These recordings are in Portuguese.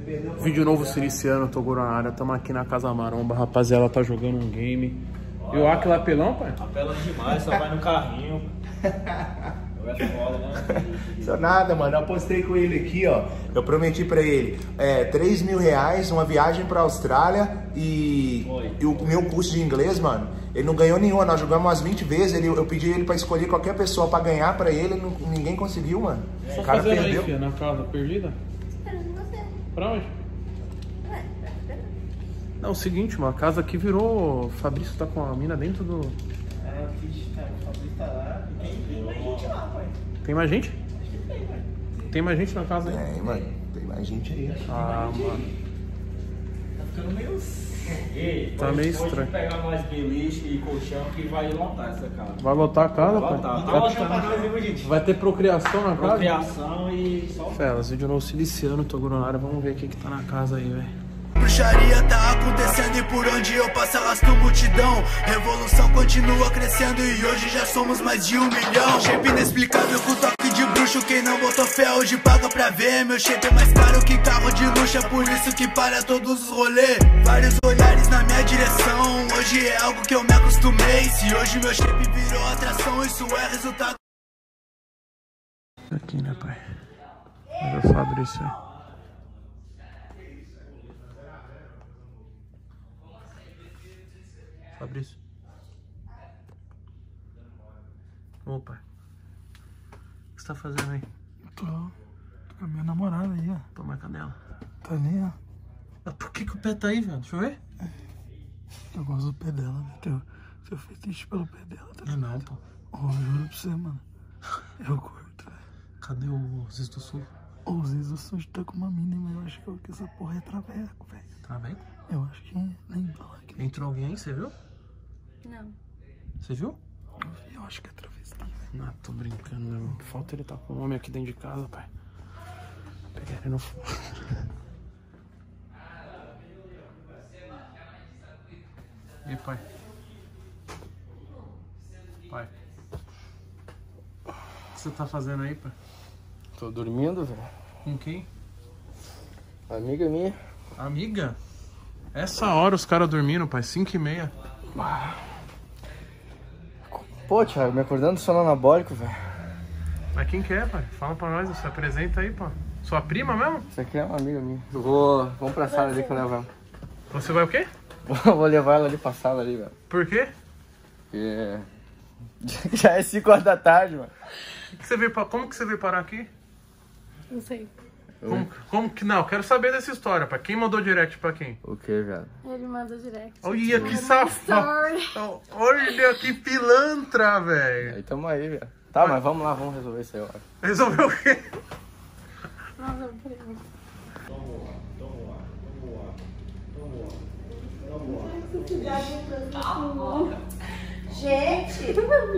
Vídeo novo se iniciando, Toguro na área. Tamo aqui na Casa Maromba, rapaziada, tá jogando um game. E o Aquila apelão, pai? Apelão demais, só vai no carrinho. É foda, né? Só nada, mano. Eu apostei com ele aqui, ó. Eu prometi pra ele 3 mil reais, uma viagem pra Austrália e o meu curso de inglês, mano. Ele não ganhou nenhuma, nós jogamos umas 20 vezes. Eu pedi ele pra escolher qualquer pessoa pra ganhar pra ele, ninguém conseguiu, mano. Só O cara fazendo perdeu. aí, filha, na casa perdida? Pra onde? Não, é o seguinte, mano, a casa aqui virou... O Fabrício tá com a mina dentro do... O Fabrício tá lá e tem mais gente lá, pai. Tem mais gente? Acho que tem, pai. Tem mais gente na casa aí? Mano, tem mais gente aí. Ah, mano. Tá ficando meio... Ei, Tá meio estranho. Pode pegar mais beliche e colchão que vai lotar essa casa. Vai lotar a casa, Vai pai? lotar. Dá uma pra nós, viu, gente? Vai ter procriação na casa? Procriação e só... Felas, vídeo novo se iniciando, Toguro na área. Vamos ver o que tá na casa aí, velho. Bruxaria tá acontecendo e por onde eu passo arrasto multidão. Revolução continua crescendo e hoje já somos mais de 1 milhão. Shape inexplicável com toque de bruxo. Quem não botou fé hoje paga pra ver. Meu shape é mais caro que carro de luxo. É por isso que para todos os rolês. Vários olhares na minha direção. Hoje é algo que eu me acostumei. Se hoje meu shape virou atração, isso é resultado. Aqui, né, pai? Olha o Fabrício aí. Fabrício. Opa. O que você tá fazendo aí? Tô com a minha namorada aí, ó. Toma a canela. Tá ali, ó. Mas por que o pé tá aí, velho? Deixa eu ver. Eu gosto do pé dela, né? Eu fetiche pelo pé dela, tá ligado? Não, pô. Ó, eu juro pra você, mano. Eu curto, velho. Cadê o Ziz do Sul? Às vezes eu sou tá com uma mina, mas eu acho que essa porra é traveco, velho. Traveco? Eu acho que nem falar que... Entrou alguém aí, você viu? Não. Você viu? Eu acho que é travesti, velho. Não, tô brincando, meu. Falta ele tá com um homem aqui dentro de casa, pai. Pegar ele no fogo. E aí, pai? Pai. O que você tá fazendo aí, pai? Tô dormindo, velho. Com quem? Amiga minha. Amiga? Essa hora os caras dormindo, pai. 5h30. Pô, Thiago, me acordando do sono anabólico, velho. Mas quem que é, pai? Fala pra nós, você apresenta aí, pô. Sua prima mesmo? Isso aqui é uma amiga minha. Vamos pra sala ali que eu levo ela. Você vai o quê? Vou levar ela ali pra sala ali, velho. Por quê? Porque... já é 5 horas da tarde, mano. Como que você veio parar aqui? Não sei. Como que não? Quero saber dessa história, pai. Quem mandou direct pra quem? O que, velho? Ele mandou direct. Olha que safado. Olha que pilantra, velho. Aí tamo aí, velho. Tá, mas vamos lá, vamos resolver isso aí, ó. Resolveu o quê? Nossa, peraí. Gente!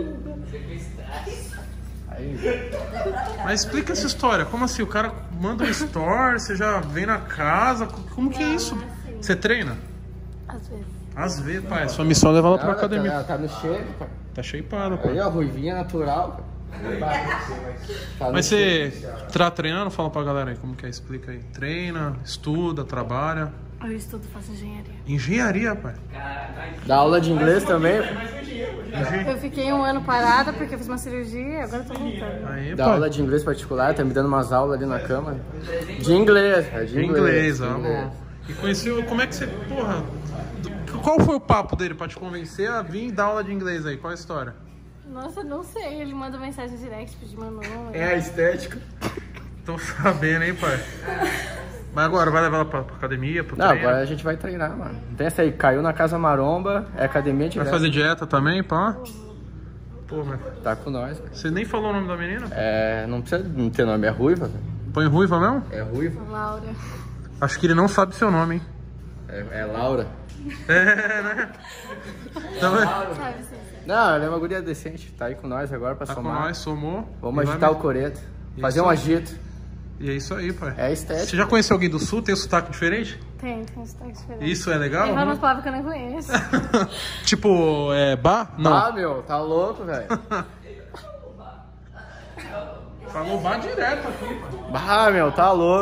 Aí, Mas explica essa história. Como assim? O cara manda um store, você já vem na casa. Como que é isso? Você treina? Às vezes. Às vezes, pai. Sua missão é levar ela pra academia. ela tá no shape, pai. Tá shapeado, Aí, pai. ó, ruivinha natural, pai. Tá Mas no você shape. tá treinando? Fala pra galera aí como que é. Explica aí. Treina, estuda, trabalha. Eu estudo, faço engenharia. Engenharia, pai. Dá aula de inglês também? Eu fiquei 1 ano parada porque eu fiz uma cirurgia e agora eu tô voltando. Aí, Dá pai. aula de inglês particular, tá me dando umas aulas ali na cama. De inglês, é de Inglês, de amor. E conheceu, como é que você, porra, qual foi o papo dele pra te convencer a vir dar aula de inglês aí? Qual é a história? Nossa, não sei. Ele manda mensagem direct, pediu meu nome. É a estética. Tô sabendo, hein, pai? Mas agora, vai levar ela pra academia, pro Não, treino? agora a gente vai treinar, mano. Não tem essa aí, caiu na Casa Maromba, é academia de Vai fazer dieta também, pá? Pô, mas Tá com nós, velho. você nem falou o nome da menina? É, não precisa não ter nome, é ruiva, velho. Põe ruiva mesmo? É ruiva. Laura. Acho que ele não sabe seu nome, hein? É Laura. É, né? Então, Sabe, sim. Não, ela é uma guria decente, tá aí com nós agora pra tá com somar. nós, somou. Vamos E agitar vai- o coreto. Isso Fazer um aí. agito. E é isso aí, pai. É estética. Você já conheceu alguém do Sul? Tem um sotaque diferente? Tem sotaque diferente. Isso é legal? Tem várias palavras que eu nem conheço. Tipo, bar? Não. Ah, meu, tá louco, velho. Falou bar direto aqui, pai. Ah, meu, tá louco.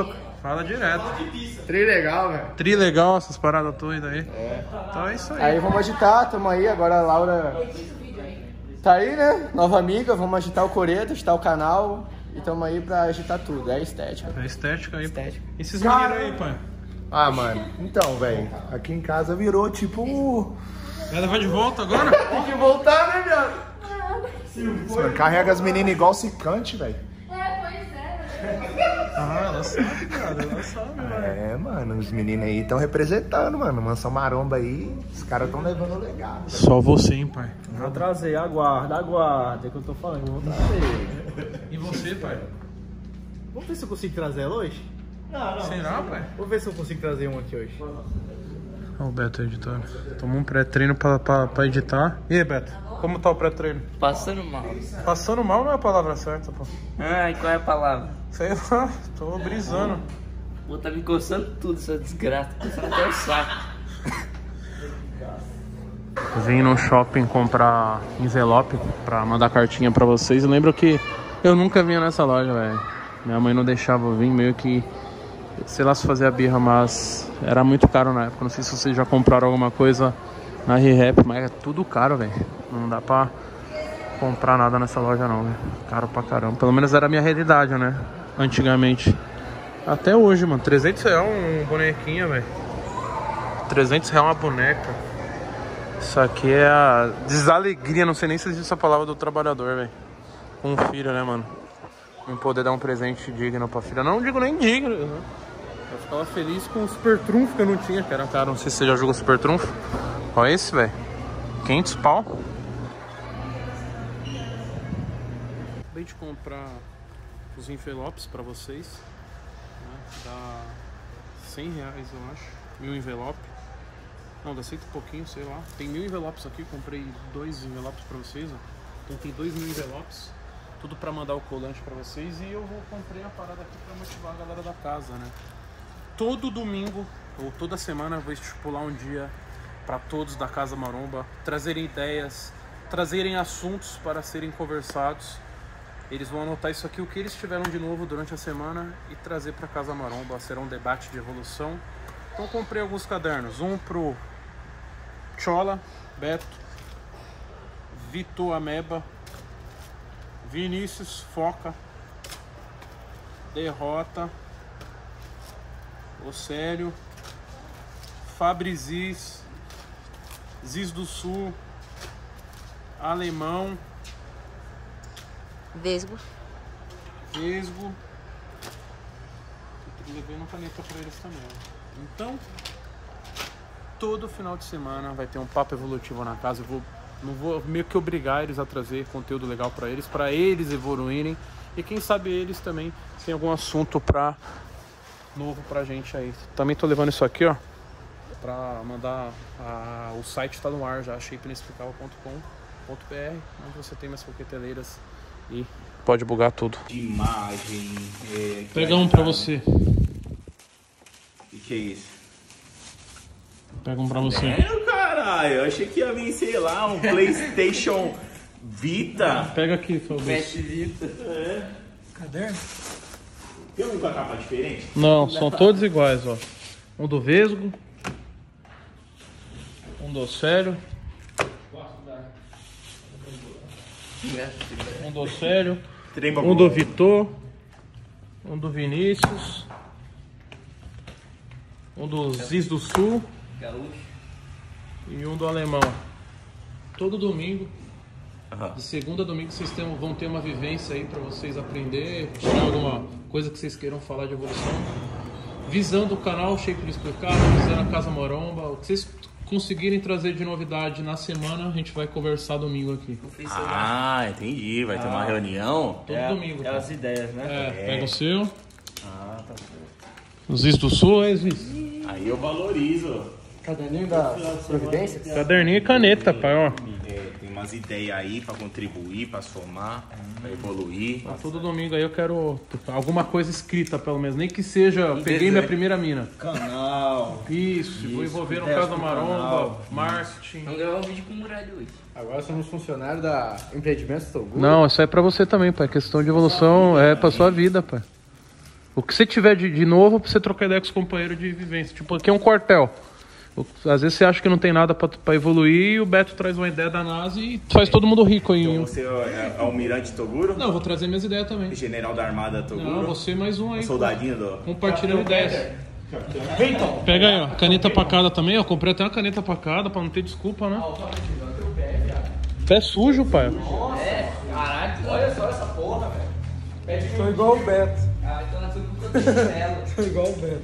Fala direto. Trilegal, velho. Trilegal essas paradas todas aí. Então é isso aí. Aí vamos agitar, tamo aí. Agora a Laura tá aí, né? Nova amiga, vamos agitar o coreto, agitar o canal. E tamo aí pra agitar tudo. É estética. É estética aí. Estética. E esses meninos aí, pai? Ah, mano, então, velho, aqui em casa virou tipo... Vai levar de volta agora? Tem que voltar, né, viado? Mano, carrega as meninas igual cicante, velho. Ah, ela sabe, cara, ela sabe, mano. É, mano, os meninos aí estão representando, mano. Mansão Maromba aí, os caras estão levando o legado. Só você, hein, pai. Vou trazer, aguarda. É que eu tô falando, vou trazer. E você, pai? Vamos ver se eu consigo trazer ela hoje? Não. Será, pai? Vou ver se eu consigo trazer um aqui hoje. Olha o Beto editando. Tomou um pré-treino pra editar. E aí, Beto? Como tá o pré-treino? Passando mal. Passando mal não é a palavra certa, pô. Ai, qual é a palavra? Sei lá, tô brisando. Vou tá me coçando tudo, essa desgraça. Coçando até o saco. Vim no shopping comprar envelope pra mandar cartinha pra vocês. Eu lembro que eu nunca vinha nessa loja, velho. Minha mãe não deixava eu vir, meio que... Sei lá se fazia birra, mas era muito caro na época. Não sei se vocês já compraram alguma coisa na ReHap, mas é tudo caro, velho. Não dá pra comprar nada nessa loja não, velho. Caro pra caramba. Pelo menos era a minha realidade, né? Antigamente. Até hoje, mano. 300 reais um bonequinho, velho. 300 reais uma boneca. Isso aqui é a desalegria. Não sei nem se existe essa palavra do trabalhador, velho. Com um filho, né, mano? Não poder dar um presente digno pra filha. Não digo nem digno, né? Eu ficava feliz com o Super Trunfo que eu não tinha, que era caro. Não sei se você já jogou Super Trunfo. Olha esse, velho. 500 pau. Acabei de comprar os envelopes pra vocês. Né? Dá 100 reais, eu acho. 1000 envelope. Não, dá 100 e pouquinho, sei lá. Tem 1000 envelopes aqui. Comprei 2 envelopes pra vocês, ó. Então tem 2000 envelopes. Tudo pra mandar o colante pra vocês. E eu comprei a parada aqui pra motivar a galera da casa, né? Todo domingo, ou toda semana, eu vou estipular um dia pra todos da Casa Maromba trazerem ideias, trazerem assuntos para serem conversados. Eles vão anotar isso aqui, o que eles tiveram de novo durante a semana, e trazer pra Casa Maromba. Será um debate de evolução. Então comprei alguns cadernos. Um pro Chola, Beto, Vitor Ameba, Vinícius Foca, Derrota, Océlio, Fabrizis, Ziz do Sul, Alemão, Vesgo. Vesgo. Eu levei uma caneta pra eles também. Então, todo final de semana vai ter um papo evolutivo na casa. Não vou meio que obrigar eles a trazer conteúdo legal pra eles evoluírem. E quem sabe eles também tem algum assunto novo pra gente aí. Também tô levando isso aqui, ó, pra mandar. O site tá no ar já, shapeinexplicável.com.br, onde você tem minhas coqueteleiras e pode bugar tudo. Imagem. Pega um pra você. O que é isso? Pega um pra você. Caralho, eu achei que ia vir, sei lá, um PlayStation Vita. Pega aqui, Fabrício. Pet Vita. Caderno? Tem um com a capa diferente? Não, são todos iguais, ó. Um do Vesgo, um do Océlio, um do Océlio, um do Vitor, um do Vinícius, um do Ziz do Sul e um do Alemão. Todo domingo, de segunda a domingo, vocês vão ter uma vivência aí pra vocês aprender, tirar alguma coisa que vocês queiram falar de evolução, visando o canal Shape Explicável, visando a Casa Maromba. O que vocês conseguirem trazer de novidade na semana, a gente vai conversar domingo aqui. Ah, entendi. Vai ter uma reunião? Todo domingo. É as ideias, né? Pega o seu. Ah, tá certo. Os Ziz do Sul, é Ziz. Aí eu valorizo. Caderninho da Providência? Caderninho e caneta, pai, ó. Tem umas ideias aí pra contribuir, pra somar, pra evoluir. Todo domingo aí eu quero alguma coisa escrita, pelo menos. Nem que seja, peguei minha primeira mina. Canal. Isso, vou envolver no ideias Casa pro Maromba, canal. marketing. Vamos gravar um vídeo com o Murad hoje. Agora somos funcionários da Empreendimentos Togu. Não, isso é pra você também, pai. Questão de evolução é pra sua vida, pai. O que você tiver de novo pra você trocar ideia com os companheiros de vivência. Tipo, aqui é um quartel. Às vezes você acha que não tem nada pra evoluir e o Beto traz uma ideia da NASA e faz todo mundo rico aí. Então você é almirante Toguro? Não, eu vou trazer minhas ideias também. General da Armada Toguro? Não, você mais um aí. Soldadinho do... Compartilhando ideias. Pega aí, ó. Caneta pra cada também, ó. Comprei até uma caneta pra cada pra não ter desculpa, né? Pé sujo, pai. Caralho, olha só essa porra, velho. Tô igual o Beto. Ah, então nasceu com chinelo. Tô igual o Beto.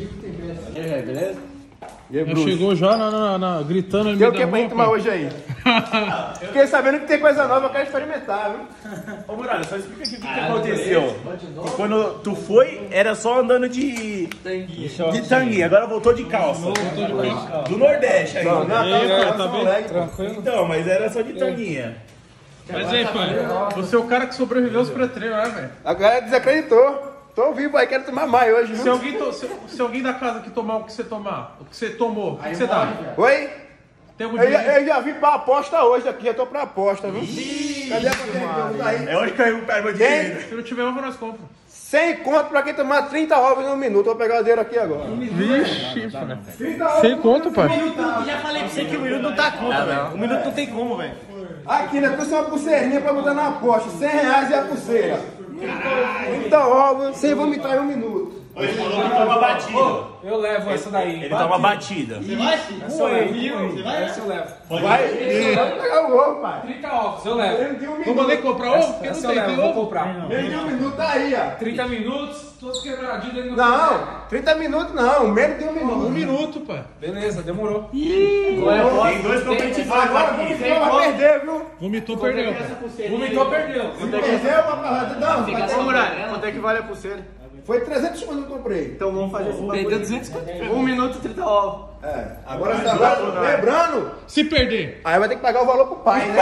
Beleza? E aí, Já Bruce? chegou já gritando ali. Tem o que pra gente tomar hoje aí? Fiquei sabendo que tem coisa nova, eu quero experimentar, viu? Ô, Muralha, só explica aqui o que aconteceu. Quando tu foi, era só andando de tanguinha. Agora voltou de calça. Do Nordeste ainda. Tá bem? Tranquilo. Então, mas era só de tanguinha. Mas aí, pai, você é o cara que sobreviveu aos pré-treinos, né, velho? A galera desacreditou. Tô vivo aí, quero tomar mais hoje, viu? Se alguém da casa que tomar o que você tomar, o que você tomou, o que você dá? Oi? Tem algum Eu dinheiro? já vim pra aposta hoje aqui, eu tô pra aposta, viu? Cadê a bandeira? Aí. É onde caiu o pé do dinheiro. Se não tiver ovo, nós compramos. 100 conto pra quem tomar 30 ovos em um minuto. Vou pegar o dinheiro aqui agora. Vixe, pai. 100 conto, pai. Já falei pra você que o minuto não tá conta, velho. O minuto não tem como, velho. Aqui, né? Trouxe uma pulseirinha pra botar na aposta. R$100 e a pulseira. 30 ovos sem vomitar em um minuto. Ele falou que toma batida. Eu levo essa daí. Ele toma batida. Você vai? Você vai? Essa eu levo. Vai pegar o ovo, pai. 30 ovos, eu levo. Menos de um Não minuto. mandei comprar ovo? Porque Essa não eu tem, levo, tem vou ovo? comprar. Menos de um minuto tá aí, ó. 30 minutos, todos quebradinhos ali no Não, 30 minutos não. Menos de um minuto. 1 minuto, pai. Beleza, demorou. Tem dois competidores Agora aqui. vai perder, viu? Vomitou, perdeu. Vomitou, perdeu. Perdeu uma parada. Não, vai ter que... Quanto é que vale a pulseira? Foi 300 quando eu comprei. Então vamos fazer assim. Perdeu 200 quanto? 1 minuto e 30 ovos. É. Agora você tá lembrando, Se perder. aí vai ter que pagar o valor pro pai, né?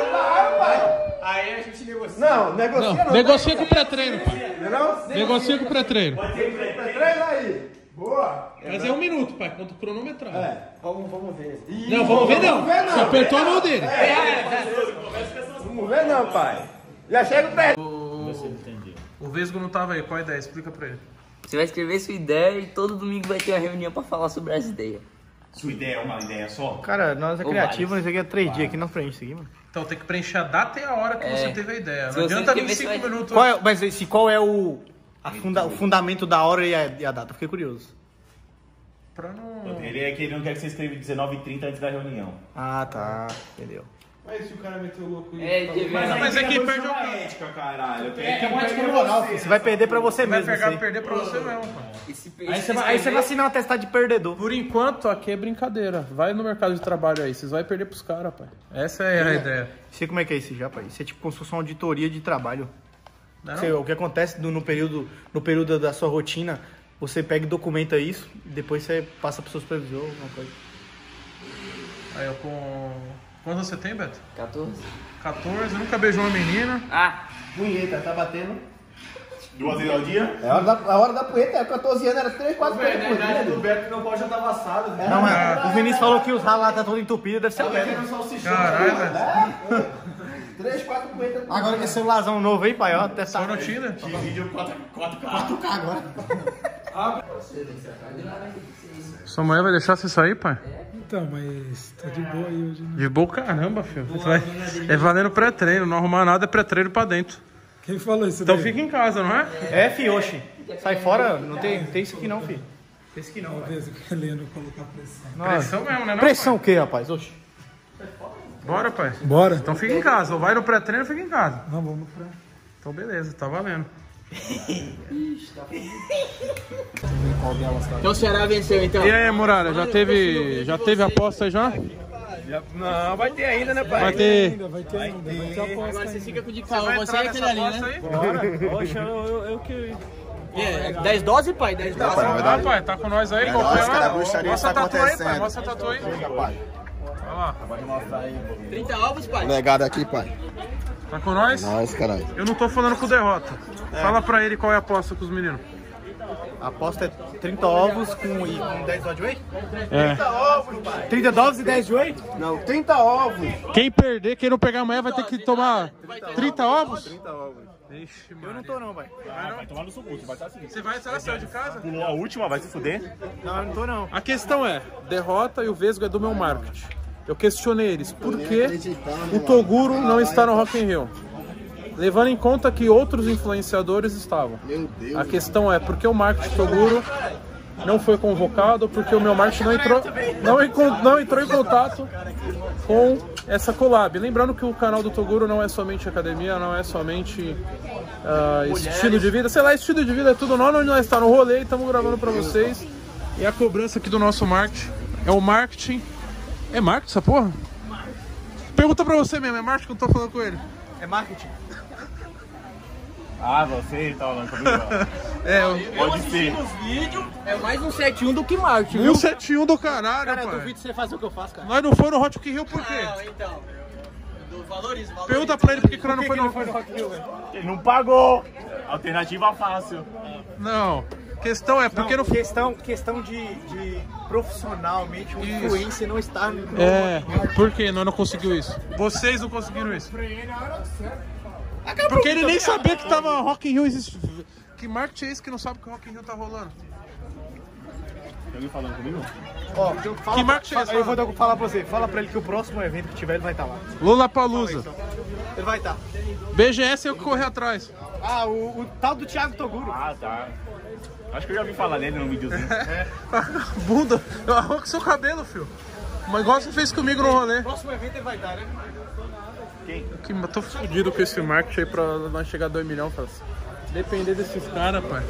Aí a gente negocia. Não, negocia não. Negocia com o pré-treino, pai. Não? Negocia com o pré-treino. Treina aí. Boa. Mas é 1 minuto, pai. Quanto cronometrado. Vamos ver. Não, vamos ver não. ver, não. Você apertou a mão dele. Vamos ver não, pai. Já chega perto. O Vesgo não tava aí. Qual a ideia? Explica pra ele. Você vai escrever sua ideia e todo domingo vai ter uma reunião pra falar sobre as ideias. Sua ideia é uma ideia só? Cara, nós é Ou criativo, vários. nós aqui é 3 dias aqui na frente, isso aqui, mano. Então tem que preencher a data e a hora que você teve a ideia. Se Não você adianta escrever, 25 você vai- minutos. Qual é o fundamento da hora e a data? Fiquei curioso. Pra não... Ele é que ele não quer que você escreva 19h30 antes da reunião. Ah, tá. Entendeu. Mas se o cara meteu louco Mas é que perde a ética, caralho. Você vai perder pra você Vai mesmo. pegar isso aí. perder pra você mesmo, pai. Aí você vai assinar um atestado de perdedor. Por enquanto, aqui é brincadeira. Vai no mercado de trabalho aí. Vocês vão perder pros caras, pai. Essa é a ideia. Sei como é que é isso já, pai. Isso é tipo como se fosse uma auditoria de trabalho. Não? Sei, o que acontece no período da sua rotina, você pega e documenta isso, depois você passa pro seu supervisor, alguma coisa. Aí eu com... Quantos você tem, Beto? 14. 14, nunca beijou uma menina. Ah, Punheta, tá batendo. 2 vezes ao dia? É a hora da punheta, é 14 anos, era 3, 4 punhetas por dia. Beto não pode já estar amassado. Não, mas o Vinícius falou que os ralos lá tá todo entupido, deve ser o Beto. Caralho, velho. 3, 4 punhetas por Agora que esse celularzão novo aí, pai, ó, até Só no Tinder. Vídeo 4K. agora. Sua mulher vai deixar você sair, pai? Então, mas tá de boa aí hoje, né? De boa, caramba, filho. É valendo pré-treino. Não arrumar nada é pré-treino pra dentro. Quem falou isso Então daí? fica em casa, não é? É, fi, oxi. Sai fora, não tem isso aqui não, fi. Tem isso aqui não. Uma vez o Heleno colocar pressão. Pressão mesmo, né? Não, Pressão o quê, rapaz? Oxi. pai? Bora, pai. Bora? Então fica em casa. Ou vai no pré-treino ou fica em casa. Não, vamos pra... Então beleza, tá valendo. então o Ceará venceu, então. E aí, Muralha, já teve aposta aí já? Não, vai ter ainda, né, pai? Vai ter. Vai ter aposta. Agora você fica com o de carro, você é aquele ali, né? Oxe, eu que... 10 doses, pai? 10 doses. Ah, pai, tá com nós aí? Nós, cara, a bruxaria Mostra a está tatu aí, pai. acontecendo. Mostra a tatu aí. Olha lá. 30 ovos, pai? Legado aqui, pai. Tá com nós? Nós, caralho. Eu não tô falando com derrota. Fala pra ele qual é a aposta com os meninos. A aposta é 30 ovos com 10 dólares de whey? É. 30 ovos, pai. 30 dólares e 10 de whey? Não, 30 ovos. Quem perder, quem não pegar amanhã vai ter que tomar 30 ovos? 30 ovos. Ixi, Eu não tô não, pai. Vai tomar no suco, vai estar assim. Você vai sair de casa? Pulou a última, vai se fuder. Não, eu não tô não. A questão é, derrota e o Vesgo é do meu marketing. Eu questionei eles, por que o Toguro não está no Rock in Rio? Levando em conta que outros influenciadores estavam. A questão é, por que o marketing Toguro não foi convocado? Porque o meu marketing não entrou em contato com essa collab. Lembrando que o canal do Toguro não é somente academia, não é somente estilo de vida. Sei lá, estilo de vida é tudo nós onde nós estamos no rolê e estamos gravando pra vocês. E a cobrança aqui do nosso marketing é o marketing. É marketing essa porra? Pergunta pra você mesmo, é marketing que eu tô falando com ele? É marketing. Ah, você tá falando comigo, ó. Pode ser. É mais um 71 do que marketing, viu? 171 do caralho, Cara, eu pai. duvido você fazer o que eu faço, cara. Nós não foi no Hot Rio por quê? Não, então. Valoriza. Pergunta pra ele por que nós não foi no Rock in Rio, velho? Ele não pagou. Alternativa fácil. Não. Questão é, porque não foi. Questão de profissionalmente um influencer não estar no... É, por que nós não conseguimos isso? Vocês não conseguiram isso? Porque ele nem sabia que tava Rock in Rio existindo. Que marketing é esse que não sabe que o Rock in Rio tá rolando? Tem alguém falando comigo? Ó, Que marketing é esse? eu vou falar pra você. Fala pra ele que o próximo evento que tiver, ele vai estar lá. Lollapalooza. Ele vai estar. BGS é o que correr atrás. Ah, o tal do Thiago Toguro. Ah, tá. Acho que eu já vi falar dele no videozinho. Bunda, eu arranco seu cabelo, filho. Mas igual você fez comigo no rolê. O próximo evento ele vai estar, né? Quem? Eu tô fudido com esse marketing aí pra nós chegar a 2 milhões, faz. Depender desses caras, pai.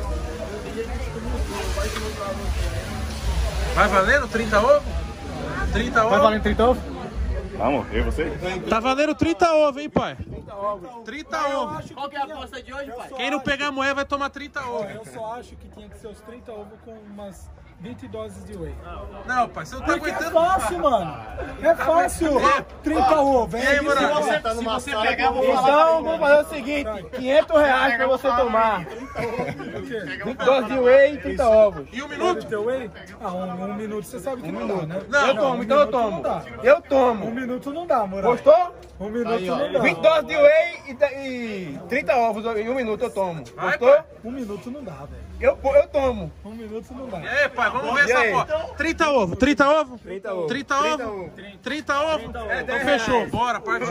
Vai valendo 30 ovo? 30 ovo? Vai valendo 30 ovos? Vamos, eu e você? Tá valendo 30 ovo, hein, pai? 30 ovo. Qual que é a aposta de hoje, pai? Quem não pegar a moeda vai tomar 30 ovo. Eu só acho que tinha que ser os 30 ovos com umas 20 doses de whey. Não, pai, você não tá Porque é aguentando. fácil, mano. É fácil. 30 ovos. E aí, moral? Se você pegar, eu vou Então, vamos fazer o seguinte: 500 reais pra você tomar. 20 doses de whey e 30 ovos. E 1 Quer minuto? ter whey? Ah, um minuto você sabe que não dá, né? Não, Eu tomo, então eu tomo. Não dá. Eu tomo. Um minuto não dá, moral. Gostou? Um minuto não dá. 20 doses de whey e 30 ovos em 1 minuto eu tomo. Vai, Gostou? pai. Um minuto não dá, velho. Eu tomo. Um minuto não dá. E aí, pai, vamos ver E aí? essa porra. 30 ovo, 30 ovo? 30 ovos. 30 ovo? 30 ovo? Então fechou, bora, partiu.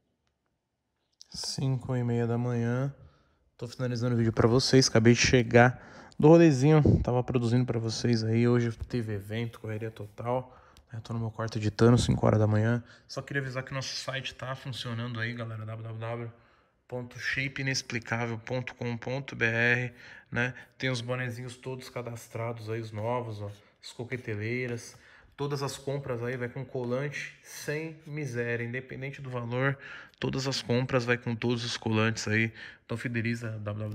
5h30 da manhã. Tô finalizando o vídeo pra vocês. Acabei de chegar do rolezinho. Tava produzindo pra vocês aí. Hoje teve evento, correria total. Eu tô no meu quarto editando, 5 horas da manhã. Só queria avisar que nosso site tá funcionando aí, galera. www.shapeinexplicável.com.br, né? Tem os bonezinhos todos cadastrados aí, os novos, ó. As coqueteleiras. Todas as compras aí vai com colante sem miséria, independente do valor. Todas as compras vai com todos os colantes aí. Então fideliza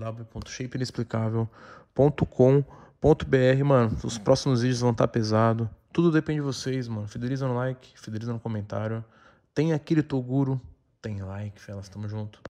www.shapeinexplicável.com.br, mano. Os próximos vídeos vão estar pesados. Tudo depende de vocês, mano. Fideliza no like, fideliza no comentário. Tem aquele Toguro, tem like, fellas, tamo junto.